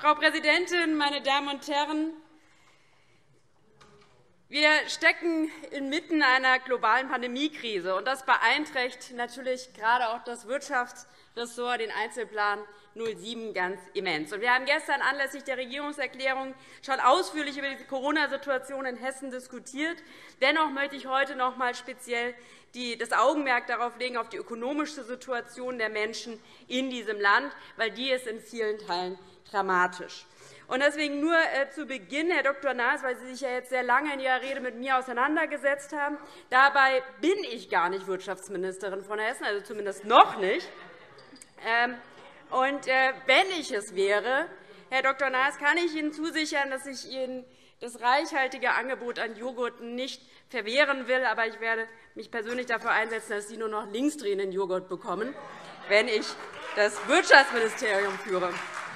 Frau Präsidentin, meine Damen und Herren! Wir stecken inmitten einer globalen Pandemiekrise, und das beeinträchtigt natürlich gerade auch das Wirtschaftsressort, den Einzelplan 07, ganz immens. Wir haben gestern anlässlich der Regierungserklärung schon ausführlich über die Corona-Situation in Hessen diskutiert. Dennoch möchte ich heute noch einmal speziell das Augenmerk darauf legen, auf die ökonomische Situation der Menschen in diesem Land, weil die ist in vielen Teilen dramatisch. Deswegen nur zu Beginn, Herr Dr. Naas, weil Sie sich ja jetzt sehr lange in Ihrer Rede mit mir auseinandergesetzt haben. Dabei bin ich gar nicht Wirtschaftsministerin von Hessen, also zumindest noch nicht. Wenn ich es wäre, Herr Dr. Naas, kann ich Ihnen zusichern, dass ich Ihnen das reichhaltige Angebot an Joghurten nicht verwehren will. Aber ich werde mich persönlich dafür einsetzen, dass Sie nur noch linksdrehenden Joghurt bekommen, wenn ich das Wirtschaftsministerium führe.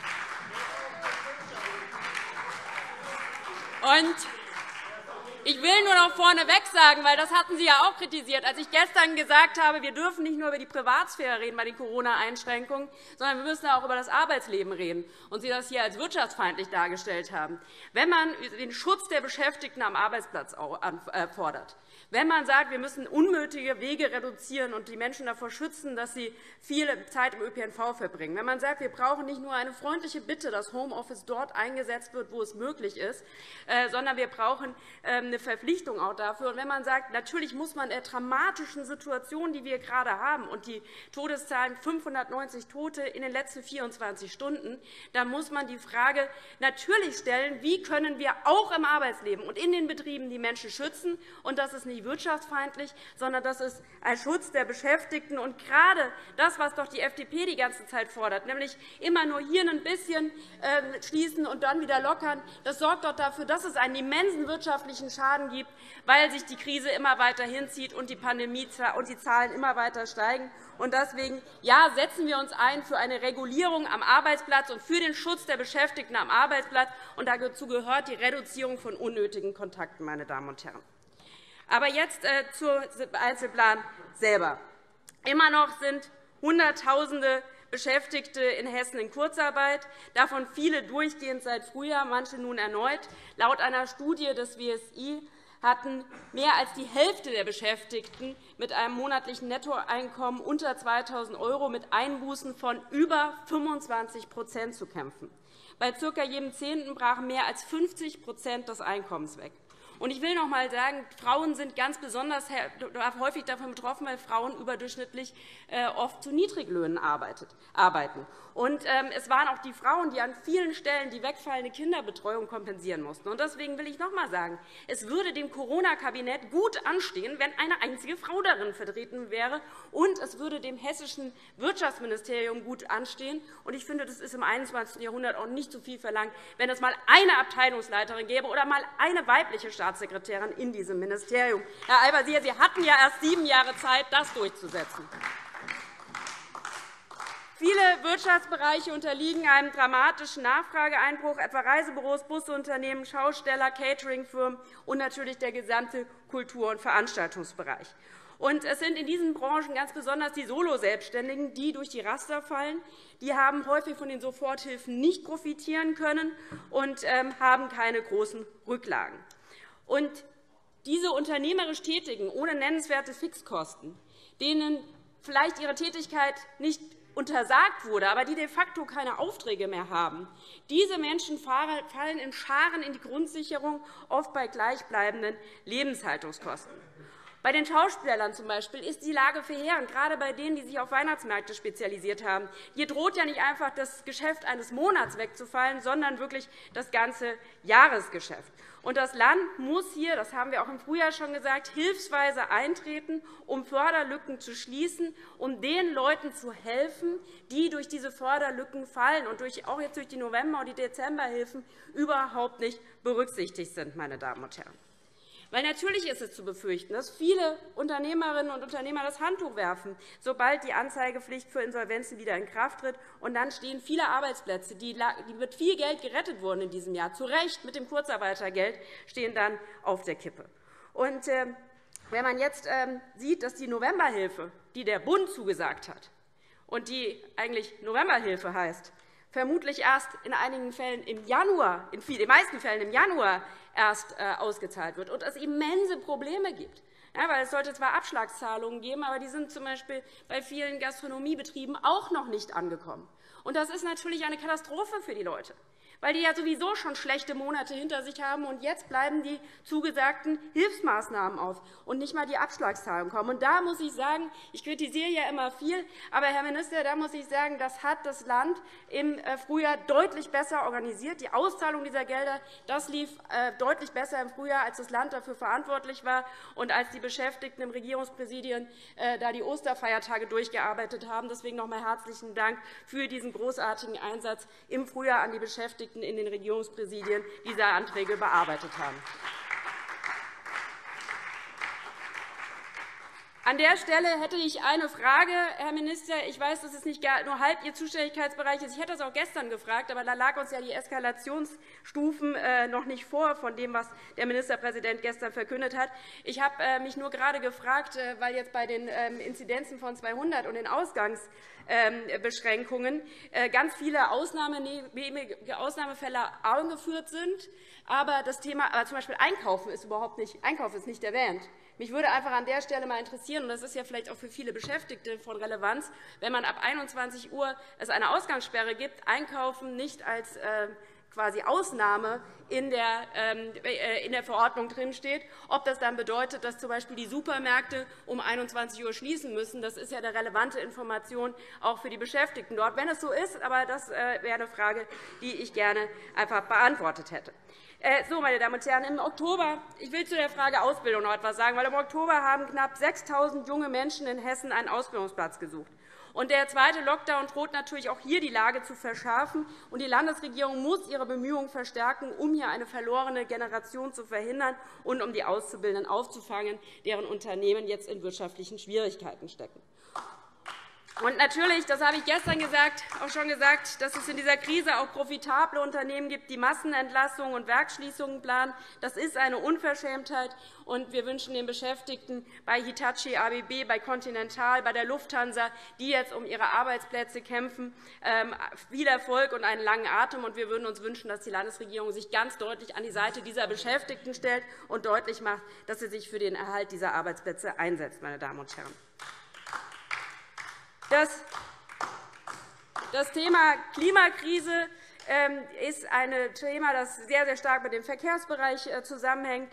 Ich will nur noch vorneweg sagen, weil das hatten Sie ja auch kritisiert, als ich gestern gesagt habe, wir dürfen nicht nur über die Privatsphäre reden bei den Corona-Einschränkungen, sondern wir müssen auch über das Arbeitsleben reden, und Sie das hier als wirtschaftsfeindlich dargestellt haben. Wenn man den Schutz der Beschäftigten am Arbeitsplatz fordert, wenn man sagt, wir müssen unnötige Wege reduzieren und die Menschen davor schützen, dass sie viel Zeit im ÖPNV verbringen, wenn man sagt, wir brauchen nicht nur eine freundliche Bitte, dass Homeoffice dort eingesetzt wird, wo es möglich ist, sondern wir brauchen eine Verpflichtung auch dafür. Und wenn man sagt, natürlich muss man der dramatischen Situation, die wir gerade haben, und die Todeszahlen 590 Tote in den letzten 24 Stunden, dann muss man die Frage natürlich stellen, wie können wir auch im Arbeitsleben und in den Betrieben die Menschen schützen. Und das ist nicht wirtschaftsfeindlich, sondern das ist ein Schutz der Beschäftigten. Und gerade das, was doch die FDP die ganze Zeit fordert, nämlich immer nur hier ein bisschen schließen und dann wieder lockern, das sorgt doch dafür, dass es einen immensen wirtschaftlichen Schaden gibt, weil sich die Krise immer weiter hinzieht und die Pandemie und die Zahlen immer weiter steigen. Und deswegen setzen wir uns ein für eine Regulierung am Arbeitsplatz und für den Schutz der Beschäftigten am Arbeitsplatz. Und dazu gehört die Reduzierung von unnötigen Kontakten, meine Damen und Herren. Aber jetzt zum Einzelplan selber. Immer noch sind Hunderttausende Beschäftigte in Hessen in Kurzarbeit, davon viele durchgehend seit Frühjahr, manche nun erneut. Laut einer Studie des WSI hatten mehr als die Hälfte der Beschäftigten mit einem monatlichen Nettoeinkommen unter 2.000 € mit Einbußen von über 25 % zu kämpfen. Bei ca. jedem Zehnten brachen mehr als 50 % des Einkommens weg. Und ich will noch einmal sagen, Frauen sind ganz besonders häufig davon betroffen, weil Frauen überdurchschnittlich oft zu Niedriglöhnen arbeiten. Und es waren auch die Frauen, die an vielen Stellen die wegfallende Kinderbetreuung kompensieren mussten. Und deswegen will ich noch einmal sagen, es würde dem Corona-Kabinett gut anstehen, wenn eine einzige Frau darin vertreten wäre, und es würde dem hessischen Wirtschaftsministerium gut anstehen. Und ich finde, das ist im 21. Jahrhundert auch nicht zu viel verlangt, wenn es einmal eine Abteilungsleiterin gäbe oder einmal eine weibliche Staatssekretärin in diesem Ministerium. Herr Al-Wazir, Sie hatten ja erst 7 Jahre Zeit, das durchzusetzen. Viele Wirtschaftsbereiche unterliegen einem dramatischen Nachfrageeinbruch, etwa Reisebüros, Busunternehmen, Schausteller, Cateringfirmen und natürlich der gesamte Kultur- und Veranstaltungsbereich. Und es sind in diesen Branchen ganz besonders die Soloselbstständigen, die durch die Raster fallen. Die haben häufig von den Soforthilfen nicht profitieren können und haben keine großen Rücklagen. Und diese unternehmerisch Tätigen ohne nennenswerte Fixkosten, denen vielleicht ihre Tätigkeit nicht untersagt wurde, aber die de facto keine Aufträge mehr haben, diese Menschen fallen in Scharen in die Grundsicherung, oft bei gleichbleibenden Lebenshaltungskosten. Bei den Schaustellern z. B. ist die Lage verheerend, gerade bei denen, die sich auf Weihnachtsmärkte spezialisiert haben. Hier droht ja nicht einfach das Geschäft eines Monats wegzufallen, sondern wirklich das ganze Jahresgeschäft. Und das Land muss hier, das haben wir auch im Frühjahr schon gesagt, hilfsweise eintreten, um Förderlücken zu schließen, um den Leuten zu helfen, die durch diese Förderlücken fallen und auch jetzt durch die November- und die Dezemberhilfen überhaupt nicht berücksichtigt sind, meine Damen und Herren. Weil natürlich ist es zu befürchten, dass viele Unternehmerinnen und Unternehmer das Handtuch werfen, sobald die Anzeigepflicht für Insolvenzen wieder in Kraft tritt. Und dann stehen viele Arbeitsplätze, die mit viel Geld gerettet wurden in diesem Jahr, zu Recht mit dem Kurzarbeitergeld, stehen dann auf der Kippe. Und wenn man jetzt sieht, dass die Novemberhilfe, die der Bund zugesagt hat und die eigentlich Novemberhilfe heißt, vermutlich erst in einigen Fällen im Januar, in den meisten Fällen im Januar erst ausgezahlt wird und es immense Probleme gibt. Ja, weil es sollte zwar Abschlagszahlungen geben, aber die sind z. B. bei vielen Gastronomiebetrieben auch noch nicht angekommen. Und das ist natürlich eine Katastrophe für die Leute, weil die ja sowieso schon schlechte Monate hinter sich haben, und jetzt bleiben die zugesagten Hilfsmaßnahmen auf und nicht einmal die Abschlagszahlungen kommen. Und da muss ich sagen, ich kritisiere ja immer viel, aber, Herr Minister, da muss ich sagen, das hat das Land im Frühjahr deutlich besser organisiert. Die Auszahlung dieser Gelder, das lief deutlich besser im Frühjahr, als das Land dafür verantwortlich war und als die Beschäftigten im Regierungspräsidien da die Osterfeiertage durchgearbeitet haben. Deswegen noch einmal herzlichen Dank für diesen großartigen Einsatz im Frühjahr an die Beschäftigten in den Regierungspräsidien diese Anträge bearbeitet haben. An der Stelle hätte ich eine Frage, Herr Minister. Ich weiß, dass es nicht nur halb Ihr Zuständigkeitsbereich ist. Ich hätte das auch gestern gefragt, aber da lagen uns ja die Eskalationsstufen noch nicht vor von dem, was der Ministerpräsident gestern verkündet hat. Ich habe mich nur gerade gefragt, weil jetzt bei den Inzidenzen von 200 und den Ausgangsbeschränkungen ganz viele Ausnahmefälle angeführt sind, aber das Thema, zum B. Einkaufen ist überhaupt nicht, Einkauf ist nicht erwähnt. Mich würde einfach an der Stelle mal interessieren, und das ist ja vielleicht auch für viele Beschäftigte von Relevanz, wenn man ab 21 Uhr es eine Ausgangssperre gibt, Einkaufen nicht als quasi Ausnahme in der Verordnung drinsteht, ob das dann bedeutet, dass z. B. die Supermärkte um 21 Uhr schließen müssen. Das ist ja eine relevante Information auch für die Beschäftigten dort. Wenn es so ist, aber das wäre eine Frage, die ich gerne einfach beantwortet hätte. So, meine Damen und Herren, im Oktober, ich will zu der Frage Ausbildung noch etwas sagen, weil im Oktober haben knapp 6.000 junge Menschen in Hessen einen Ausbildungsplatz gesucht. Und der zweite Lockdown droht natürlich auch hier die Lage zu verschärfen. Und die Landesregierung muss ihre Bemühungen verstärken, um hier eine verlorene Generation zu verhindern und um die Auszubildenden aufzufangen, deren Unternehmen jetzt in wirtschaftlichen Schwierigkeiten stecken. Und natürlich, das habe ich gestern auch schon gesagt, dass es in dieser Krise auch profitable Unternehmen gibt, die Massenentlassungen und Werksschließungen planen. Das ist eine Unverschämtheit. Und wir wünschen den Beschäftigten bei Hitachi, ABB, bei Continental, bei der Lufthansa, die jetzt um ihre Arbeitsplätze kämpfen, viel Erfolg und einen langen Atem. Und wir würden uns wünschen, dass die Landesregierung sich ganz deutlich an die Seite dieser Beschäftigten stellt und deutlich macht, dass sie sich für den Erhalt dieser Arbeitsplätze einsetzt, meine Damen und Herren. Das Thema Klimakrise ist ein Thema, das sehr, sehr stark mit dem Verkehrsbereich zusammenhängt.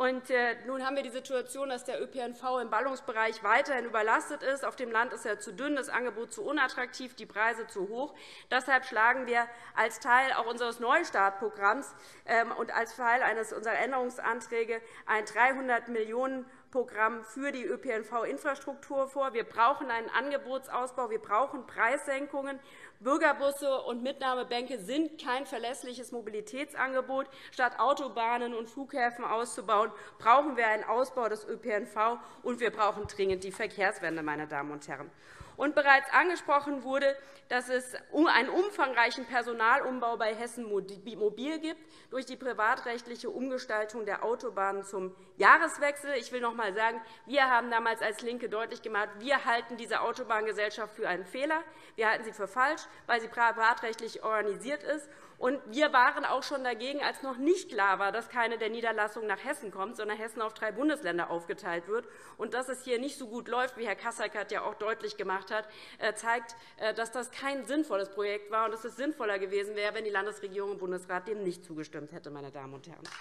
Nun haben wir die Situation, dass der ÖPNV im Ballungsbereich weiterhin überlastet ist. Auf dem Land ist er zu dünn, das Angebot zu unattraktiv, die Preise zu hoch. Deshalb schlagen wir als Teil auch unseres Neustartprogramms und als Teil unserer Änderungsanträge ein 300 Millionen Programm für die ÖPNV-Infrastruktur vor. Wir brauchen einen Angebotsausbau, wir brauchen Preissenkungen. Bürgerbusse und Mitnahmebänke sind kein verlässliches Mobilitätsangebot. Statt Autobahnen und Flughäfen auszubauen, brauchen wir einen Ausbau des ÖPNV, und wir brauchen dringend die Verkehrswende, meine Damen und Herren. Und bereits angesprochen wurde, dass es einen umfangreichen Personalumbau bei Hessen Mobil gibt durch die privatrechtliche Umgestaltung der Autobahnen zum Jahreswechsel. Ich will noch einmal sagen, wir haben damals als LINKE deutlich gemacht, wir halten diese Autobahngesellschaft für einen Fehler. Wir halten sie für falsch, weil sie privatrechtlich organisiert ist. Und wir waren auch schon dagegen, als noch nicht klar war, dass keine der Niederlassungen nach Hessen kommt, sondern Hessen auf 3 Bundesländer aufgeteilt wird. Und dass es hier nicht so gut läuft, wie Herr Kasseckert ja auch deutlich gemacht hat, zeigt, dass das kein sinnvolles Projekt war und dass es sinnvoller gewesen wäre, wenn die Landesregierung im Bundesrat dem nicht zugestimmt hätte, meine Damen und Herren.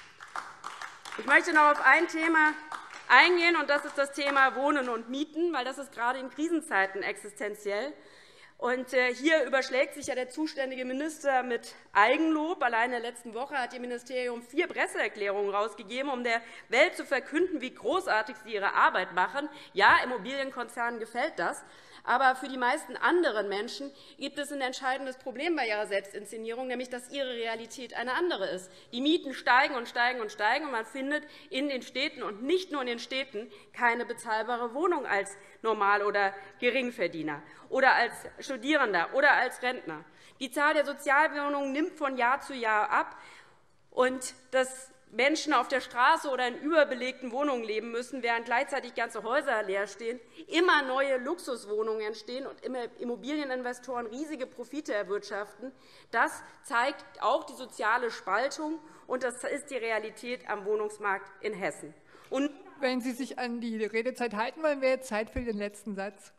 Ich möchte noch auf ein Thema eingehen, und das ist das Thema Wohnen und Mieten, weil das ist gerade in Krisenzeiten existenziell. Und hier überschlägt sich ja der zuständige Minister mit Eigenlob. Allein in der letzten Woche hat Ihr Ministerium 4 Presseerklärungen herausgegeben, um der Welt zu verkünden, wie großartig Sie Ihre Arbeit machen. Ja, Immobilienkonzernen gefällt das. Aber für die meisten anderen Menschen gibt es ein entscheidendes Problem bei ihrer Selbstinszenierung, nämlich dass ihre Realität eine andere ist. Die Mieten steigen und steigen und steigen, und man findet in den Städten und nicht nur in den Städten keine bezahlbare Wohnung als Normal- oder Geringverdiener oder als Studierender oder als Rentner. Die Zahl der Sozialwohnungen nimmt von Jahr zu Jahr ab. Und das Menschen auf der Straße oder in überbelegten Wohnungen leben müssen, während gleichzeitig ganze Häuser leer stehen, immer neue Luxuswohnungen entstehen und Immobilieninvestoren riesige Profite erwirtschaften. Das zeigt auch die soziale Spaltung, und das ist die Realität am Wohnungsmarkt in Hessen. Und wenn Sie sich an die Redezeit halten wollen, wäre jetzt Zeit für den letzten Satz.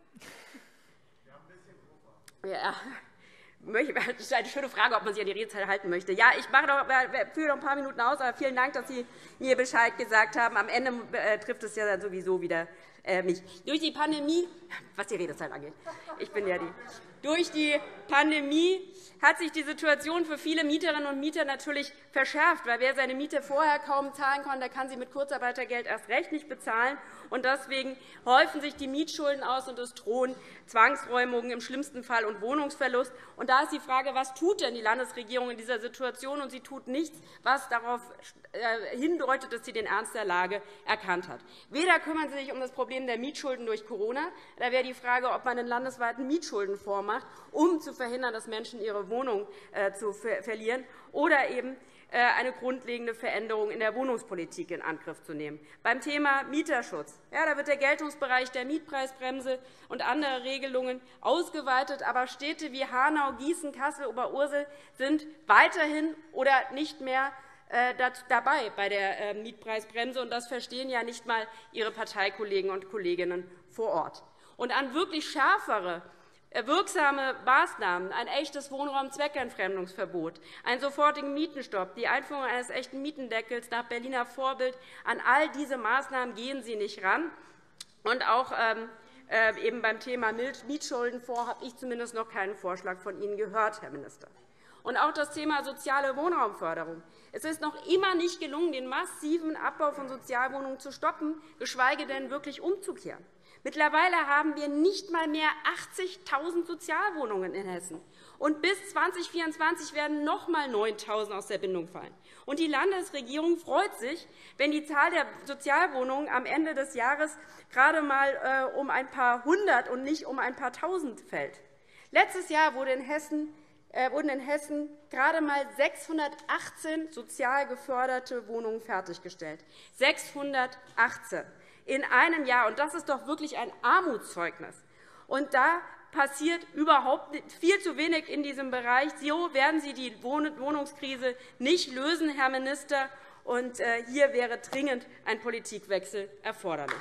Ja. Das ist eine schöne Frage, ob man sich an die Redezeit halten möchte. Ja, ich führe noch ein paar Minuten aus, aber vielen Dank, dass Sie mir Bescheid gesagt haben. Am Ende trifft es ja dann sowieso wieder mich. Durch die Pandemie, was die Redezeit angeht, ich bin ja die. Durch die Pandemie hat sich die Situation für viele Mieterinnen und Mieter natürlich verschärft, weil wer seine Miete vorher kaum zahlen kann, der kann sie mit Kurzarbeitergeld erst recht nicht bezahlen. Und deswegen häufen sich die Mietschulden aus, und es drohen Zwangsräumungen im schlimmsten Fall und Wohnungsverlust. Und da ist die Frage, was tut denn die Landesregierung in dieser Situation? Und sie tut nichts, was darauf hindeutet, dass sie den Ernst der Lage erkannt hat. Weder kümmern sie sich um das Problem der Mietschulden durch Corona. Da wäre die Frage, ob man einen landesweiten Mietschuldenfonds macht, um zu verhindern, dass Menschen ihre Wohnung verlieren, oder eben eine grundlegende Veränderung in der Wohnungspolitik in Angriff zu nehmen. Beim Thema Mieterschutz da wird der Geltungsbereich der Mietpreisbremse und andere Regelungen ausgeweitet, aber Städte wie Hanau, Gießen, Kassel, Oberursel sind weiterhin oder nicht mehr dabei bei der Mietpreisbremse, und das verstehen ja nicht einmal Ihre Parteikollegen und Kolleginnen vor Ort. Und an wirklich schärfere, wirksame Maßnahmen, ein echtes Wohnraumzweckentfremdungsverbot, einen sofortigen Mietenstopp, die Einführung eines echten Mietendeckels nach Berliner Vorbild, an all diese Maßnahmen gehen Sie nicht ran. Und auch eben beim Thema Mietschuldenfonds habe ich zumindest noch keinen Vorschlag von Ihnen gehört, Herr Minister. Und auch das Thema soziale Wohnraumförderung. Es ist noch immer nicht gelungen, den massiven Abbau von Sozialwohnungen zu stoppen, geschweige denn wirklich umzukehren. Mittlerweile haben wir nicht einmal mehr 80.000 Sozialwohnungen in Hessen. Und bis 2024 werden noch einmal 9.000 aus der Bindung fallen. Und die Landesregierung freut sich, wenn die Zahl der Sozialwohnungen am Ende des Jahres gerade einmal um ein paar hundert und nicht um ein paar tausend fällt. Letztes Jahr wurden in Hessen gerade einmal 618 sozial geförderte Wohnungen fertiggestellt. 618 in einem Jahr. Und das ist doch wirklich ein Armutszeugnis. Und da passiert überhaupt viel zu wenig in diesem Bereich. So werden Sie die Wohnungskrise nicht lösen, Herr Minister. Und hier wäre dringend ein Politikwechsel erforderlich.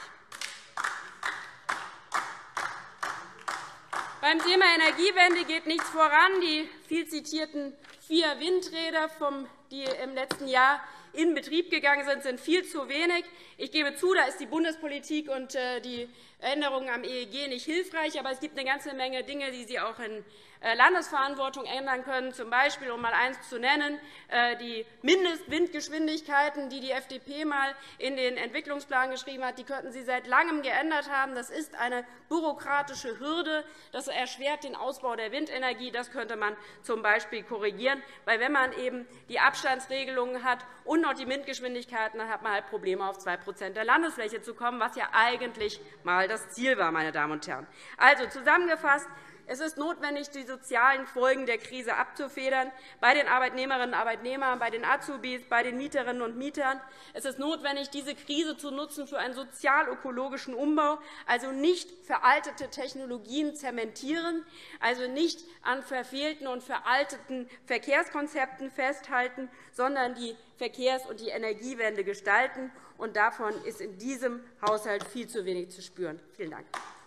Beim Thema Energiewende geht nichts voran. Die viel zitierten 4 Windräder, die im letzten Jahr in Betrieb gegangen sind viel zu wenig. Ich gebe zu, da ist die Bundespolitik und die Änderungen am EEG nicht hilfreich. Aber es gibt eine ganze Menge Dinge, die Sie auch in Landesverantwortung ändern können, z. B., um einmal eines zu nennen, die Mindestwindgeschwindigkeiten, die die FDP einmal in den Entwicklungsplan geschrieben hat, die könnten Sie seit Langem geändert haben. Das ist eine bürokratische Hürde. Das erschwert den Ausbau der Windenergie. Das könnte man z. B. korrigieren. Weil wenn man eben die Abstandsregelungen hat und noch die Windgeschwindigkeiten, dann hat man halt Probleme, auf 2% der Landesfläche zu kommen, was ja eigentlich einmal das Ziel war, meine Damen und Herren. Also zusammengefasst: Es ist notwendig, die sozialen Folgen der Krise abzufedern, bei den Arbeitnehmerinnen und Arbeitnehmern, bei den Azubis, bei den Mieterinnen und Mietern. Es ist notwendig, diese Krise zu nutzen für einen sozial-ökologischen Umbau, also nicht veraltete Technologien zementieren, also nicht an verfehlten und veralteten Verkehrskonzepten festhalten, sondern die Verkehrs- und die Energiewende gestalten. Und davon ist in diesem Haushalt viel zu wenig zu spüren. Vielen Dank.